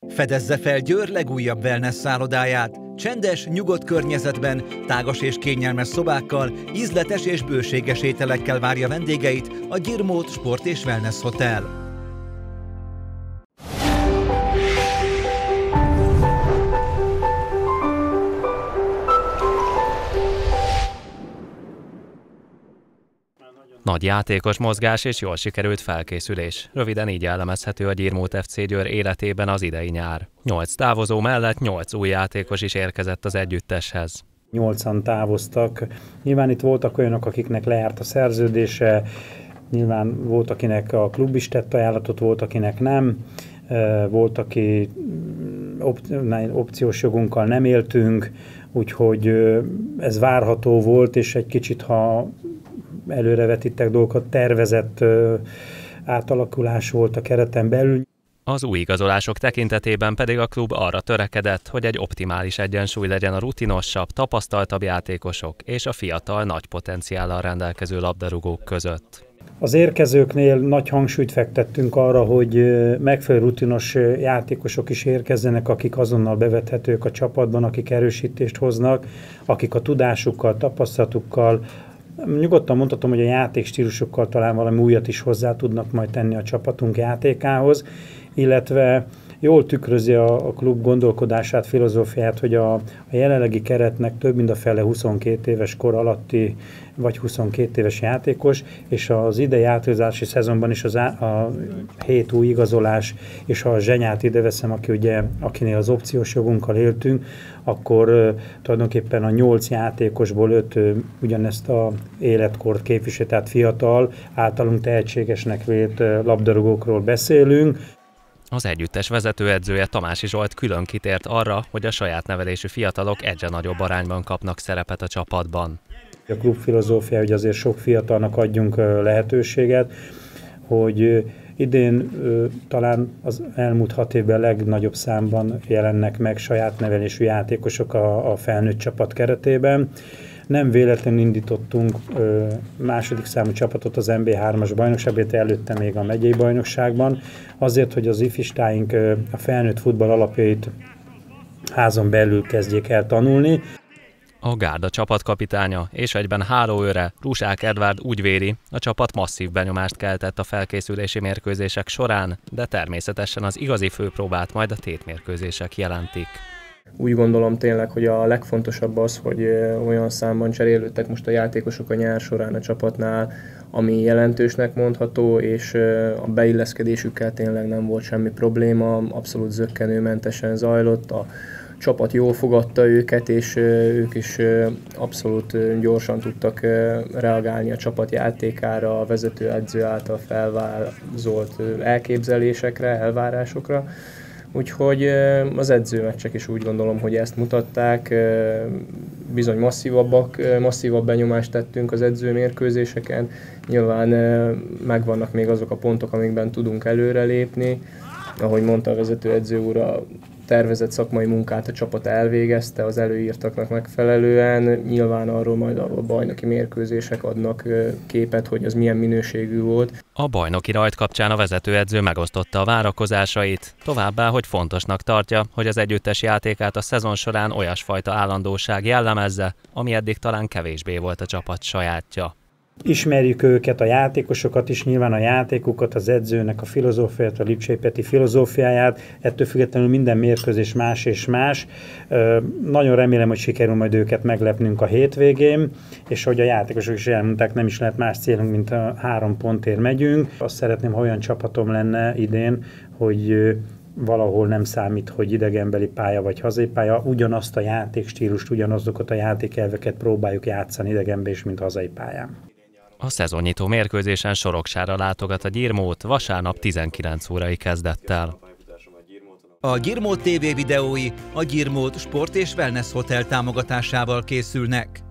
Fedezze fel Győr legújabb wellness szállodáját. Csendes, nyugodt környezetben, tágas és kényelmes szobákkal, ízletes és bőséges ételekkel várja vendégeit a Gyirmót Sport és Wellness Hotel. Nagy játékos mozgás és jól sikerült felkészülés. Röviden így jellemezhető a Gyirmót FC Győr életében az idei nyár. 8 távozó mellett 8 új játékos is érkezett az együtteshez. 8-an távoztak. Nyilván itt voltak olyanok, akiknek lejárt a szerződése, nyilván volt, akinek a klub is tett ajánlatot, volt, akinek nem. Volt, aki opciós jogunkkal nem éltünk, úgyhogy ez várható volt, és egy kicsit, ha előrevetítek dolgokat, tervezett átalakulás volt a kereten belül. Az új igazolások tekintetében pedig a klub arra törekedett, hogy egy optimális egyensúly legyen a rutinosabb, tapasztaltabb játékosok és a fiatal, nagy potenciállal rendelkező labdarúgók között. Az érkezőknél nagy hangsúlyt fektettünk arra, hogy megfelelő rutinos játékosok is érkezzenek, akik azonnal bevethetők a csapatban, akik erősítést hoznak, akik a tudásukkal, tapasztalatukkal, nyugodtan mondhatom, hogy a játékstílusokkal talán valami újat is hozzá tudnak majd tenni a csapatunk játékához, illetve jól tükrözi a klub gondolkodását, filozófiát, hogy a jelenlegi keretnek több mint a fele 22 éves kor alatti, vagy 22 éves játékos, és az idei átigazolási szezonban is a 7 új igazolás, és ha a Zsenyát ide veszem, akinél az opciós jogunkkal éltünk, akkor tulajdonképpen a 8 játékosból 5 ugyanezt a életkort képvisel, tehát fiatal, általunk tehetségesnek vélt labdarúgókról beszélünk. Az együttes vezetőedzője Tamási Zsolt külön kitért arra, hogy a saját nevelésű fiatalok egyre nagyobb arányban kapnak szerepet a csapatban. A klub filozófia, hogy azért sok fiatalnak adjunk lehetőséget, hogy idén talán az elmúlt 6 évben legnagyobb számban jelennek meg saját nevelésű játékosok a felnőtt csapat keretében. Nem véletlenül indítottunk második számú csapatot az MB3-as bajnokságban, előtte még a megyei bajnokságban, azért, hogy az ifistáink a felnőtt futball alapjait házon belül kezdjék el tanulni. A gárda csapatkapitánya és egyben hálóőre, Rusák Edvárd úgy véli, a csapat masszív benyomást keltett a felkészülési mérkőzések során, de természetesen az igazi főpróbát majd a tétmérkőzések jelentik. Úgy gondolom tényleg, hogy a legfontosabb az, hogy olyan számban cserélődtek most a játékosok a nyár során a csapatnál, ami jelentősnek mondható, és a beilleszkedésükkel tényleg nem volt semmi probléma, abszolút zökkenőmentesen zajlott, a csapat jól fogadta őket, és ők is abszolút gyorsan tudtak reagálni a csapat játékára, a vezetőedző által felvázolt elképzelésekre, elvárásokra. Úgyhogy az edzőmeccsek is úgy gondolom, hogy ezt mutatták, bizony masszívabb benyomást tettünk az edzőmérkőzéseken, nyilván megvannak még azok a pontok, amikben tudunk előrelépni, ahogy mondta a vezetőedző úr, a tervezett szakmai munkát a csapat elvégezte az előírtaknak megfelelően, nyilván arról majd a bajnoki mérkőzések adnak képet, hogy az milyen minőségű volt. A bajnoki rajt kapcsán a vezetőedző megosztotta a várakozásait, továbbá, hogy fontosnak tartja, hogy az együttes játékát a szezon során olyasfajta állandóság jellemezze, ami eddig talán kevésbé volt a csapat sajátja. Ismerjük őket, a játékosokat is, nyilván a játékukat, az edzőnek a filozófiát, a Lipcsei Peti filozófiáját, ettől függetlenül minden mérkőzés más és más. Nagyon remélem, hogy sikerül majd őket meglepnünk a hétvégén, és hogy a játékosok is elmondták, nem is lehet más célunk, mint a 3 pontért megyünk. Azt szeretném, ha olyan csapatom lenne idén, hogy valahol nem számít, hogy idegenbeli pálya vagy hazai pálya, ugyanazt a játékstílust, ugyanazokat a játékelveket próbáljuk játszani idegenben is, mint hazai pályán. A szezonnyitó mérkőzésen Soroksára látogat a Gyirmót vasárnap 19 órai kezdettel. A Gyirmót TV videói a Gyirmót Sport és Wellness Hotel támogatásával készülnek.